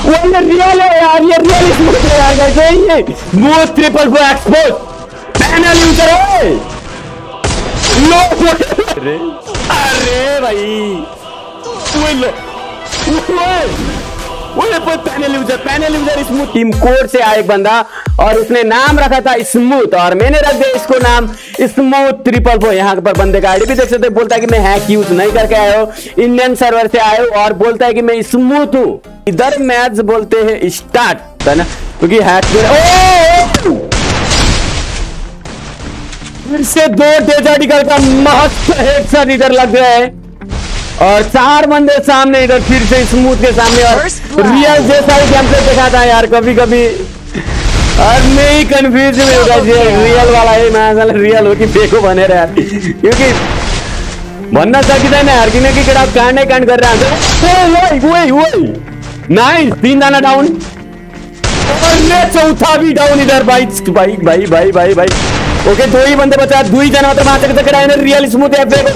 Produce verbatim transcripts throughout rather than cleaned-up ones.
वो ये रियल है यार, ये रियल स्मूथ है यार। कैसे ये smooth triple four expose panel user है। लो अरे अरे भाई वो लो वो panel user panel user smooth. Team code से आया एक बंदा और उसने नाम रखा था स्मूथ और मैंने रख दिया इसको नाम स्मूथ ट्रिपल फोर। यहाँ पर बंदे का आईडी भी देख सकते, बोलता है कि मैं हैक यूज नहीं करके आया हूँ, इंडियन सर्वर से आया हूँ और बोलता है कि मैं स्मूथ हूँ। इधर मैच बोलते हैं स्टार्ट है ना, क्योंकि हैक फिर से दो डेजर्टिकल का मस्त हेडशॉट इधर लग रहा है और चार बंदे सामने इधर फिर से स्मूथ के सामने और रियल जैसा ही गेमप्ले देखा था यार कभी कभी। और मैं ही कंफ्यूज में होगा जी रियल वाला है मैं रियल हो कि फेको बने रहा क्योंकि बनना सकता है ना यार कि नहीं कि कांड कांड कर रहा है। वही वही नाइस, तीन दाना डाउन और चौथा भी डाउन इधर भाई भाई भाई भाई भाई भाई। ओके दो ही बंदे बचा, दो ही जना वहाँ तक तक रियल स्मूथ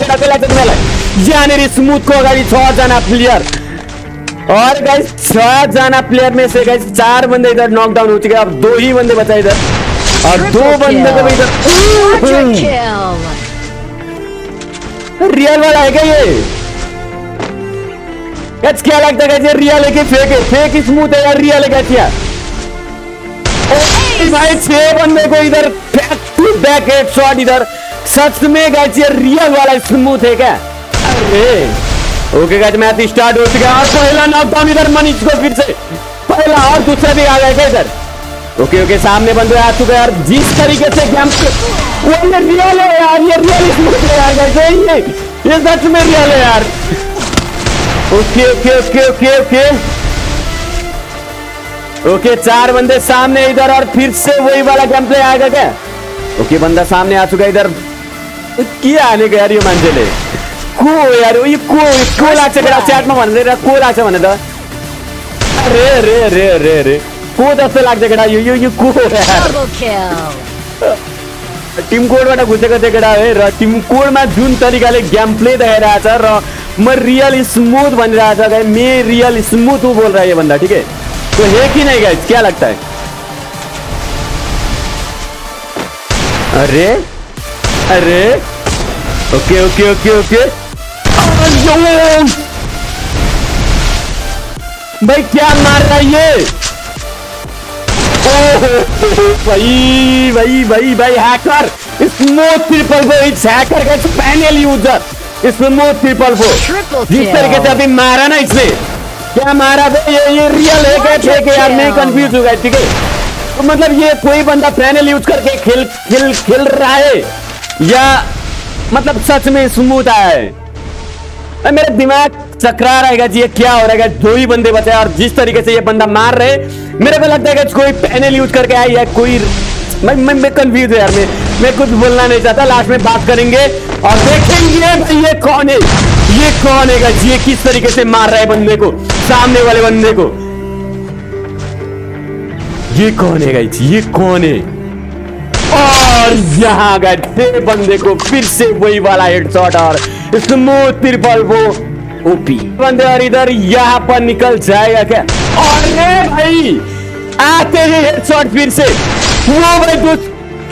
है स्मूथ को अगाडि छ जना प्लेयर और गाइस छह जना प्लेयर में से गाइस चार बंदे इधर नॉकडाउन हो चुके हैं। अब दो ही बंदे बचा इधर और दो बंदे को इधर रियल वाला है क्या ये? गाइस क्या लगता है ये रियल है कि फेक है? फेक स्मूथ है या रियल है क्या? भाई छह बंदे को इधर बैक टू बैक हेडशॉट इधर। सच में गाइस ये रियल वाला स्मूथ है क्या? अरे ओके गाइस मैच स्टार्ट हो चुका है और पहला नॉकडाउन इधर मनीष को फिर से पहला और दूसरा भी आ गया क्या इधर? ओके ओके सामने बंदे आ चुके हैं यार। जिस तरीके से गेम वो ये रियल है यार, ये रियल स्मूथ है यार गाइस, ये ये सच में रियल है यार। Okay okay okay okay okay okay चार बंदे सामने इधर और फिर से वही वाला गेम प्ले आएगा क्या? ओके बंदा सामने आ चुका है इधर। क्या आने का यार ये मंजिले को यार ये को को लाग्छ केटा च्याटमा भन्दै र को लाग्छ भने त अरे रे रे रे रे को जस्तो लाग्छ केटा यो यो यो को टिम कोडबाट घुसेको थियो केटा है र टिम कोडमा जुन तरिकाले गेम प्ले देखाइरहेछ र म रियल स्मूथ भनिरहेछ गाइस, मैं रियल स्मूथ हूँ बोल रहा है ये बंदा, ठीक है? तो है कि नहीं गाइस, क्या लगता है? अरे अरे ओके ओके ओके ओके भाई क्या मार रहा है ये? भाई भाई भाई भाई hacker smooth triple four it's hacker का panel user smooth triple four. जिस तरीके से अभी मारा ना इसने, क्या मारा भाई ये ये रियल है क्या फेक है यार? मैं कंफ्यूज हो गया, ठीक है? तो मतलब ये कोई बंदा पैनल यूज करके खेल खेल खेल रहा है या मतलब सच में स्मूथ आया है? मेरा दिमाग चकरा रहेगा जी, ये क्या हो रहा है? दो ही बंदे बचे और जिस तरीके से ये बंदा मार रहे मेरे को लगता है कि कोई पैनल यूज करके आया या कोई मैं मैं, मैं कंफ्यूज है यार। मैं मैं कुछ बोलना नहीं चाहता, लास्ट में बात करेंगे और देखेंगे भाई ये कौन है, ये कौन है ये किस तरीके से मार रहा है बंदे को, सामने वाले बंदे को। ये कौन है गाइस, ये कौन है? और यहाँ गए बंदे को फिर से वही वाला हेडशॉट और स्मूथ ट्रिपल फोर ओपी बंदे और इधर यहाँ पर निकल जाएगा क्या? अरे भाई आते हैं हेडशॉट फिर से वो भाई दोस्त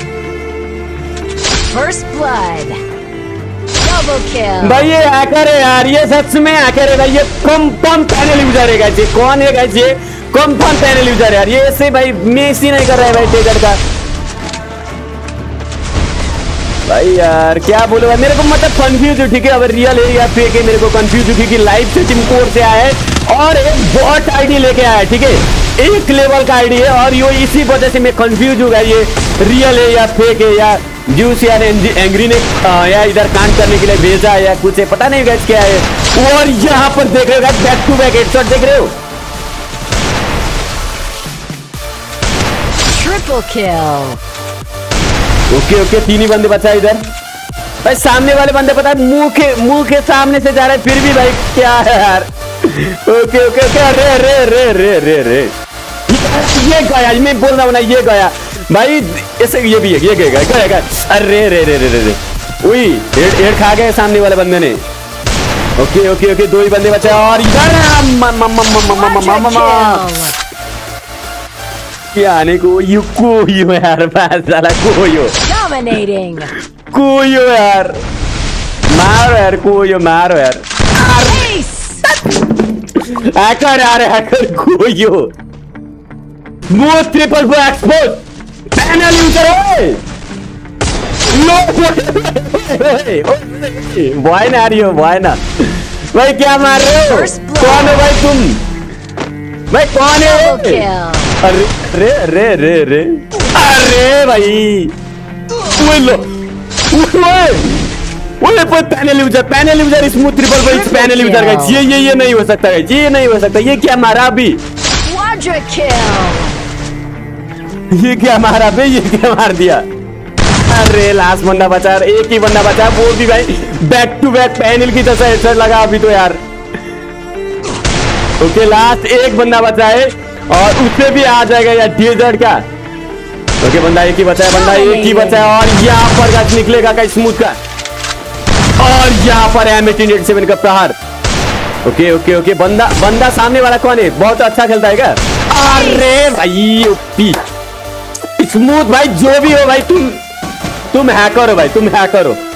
फर्स्ट ब्लड डबल किल। भाई ये हैकर है यार, ये सच में हैकर है भाई। ये कंफर्म पैनल यूजर है गाइस, ये कौन है गाइस? ये कंफर्म पैनल यूजर है यार। ये ऐसे भाई मिस ही नहीं कर रहा है भाई टेकर का भाई यार क्या बोलूं मेरे को मतलब कंफ्यूज हूँ, ठीक है? अगर रियल है या फेक है मेरे को कंफ्यूज हूँ क्योंकि लाइव से टीम कोड से आया है और एक बॉट आईडी लेके आया है, ठीक है? एक लेवल का आईडी है और ये इसी वजह से मैं कंफ्यूज हूँ ये रियल है या फेक है या जूस यार एंग्री ने या इधर कांड करने के लिए भेजा है या कुछ है, पता नहीं गाइस क्या है। और यहाँ पर देख रहे हो बैक टू बैक हेडशॉट देख रहे हो। ट्रिपल किल। ओके ओके तीन ही बंदे बचा इधर भाई। सामने वाले बंदे पता है मुंह के मुंह के सामने से जा रहे हैं फिर भी भाई क्या है यार। ओके ओके ओके अरे अरे अरे अरे अरे अरे ये गया, मैं बोल रहा हूँ ना ये गया भाई। ऐसे ये भी है, ये गया गया गया अरे रे रे रे रे रे वही हेड हेड खा गए सामने वाले बंदे ने। ओके ओके ओके, दो ही बंदे बचे और इधर क्या नहीं कोयो कोयो यार, साला कोयो Dominating. कोयो यार, मारो यार कोयो, मारो यार हैकर यार, हैकर कोयो smooth triple four expose panel user है। वाई ना रही हो, वाई ना भाई, क्या मार रहे हो? कौन है भाई तुम? भाई कौन है? अरे रे रे रे रे अरे भाई वो लो वो वो panel user, panel user smooth triple four इस पैनल यूजर का ये ये ये नहीं हो सकता है, ये नहीं हो सकता। ये क्या मारा अभी? ये क्या मारा भाई, ये क्या मार दिया? अरे लास्ट बंदा बचा, एक ही बंदा बचा, वो भी भाई बैक टू बैक पैनल की तरह हेडशॉट लगा अभी तो यार। ओके लास्ट एक बंदा बचा है और उससे भी आ जाएगा यार डेजर्ट का। ओके बंदा एक ही बचा है, बंदा एक ही बचा है और यहाँ पर गाइस निकलेगा का स्मूथ का, और यहाँ पर एम एटीन एटी सेवन का प्रहार। ओके ओके ओके, बंदा बंदा सामने वाला कौन है? बहुत अच्छा खेलता है क्या? अरे भाई ओपी स्मूथ भाई, जो भी हो भाई, तुम तुम हैकर हो भाई, तुम हैकर हो।